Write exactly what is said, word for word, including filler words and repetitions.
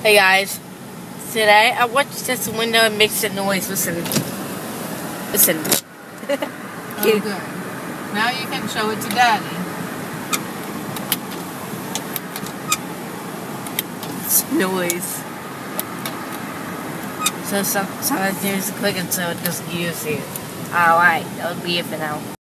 Hey guys, today I watched this window and makes a noise. Listen. Listen. Oh, good. Now you can show it to Daddy. It's noise. So some, sometimes there's clicking so it doesn't use it. Alright, that'll be it for now.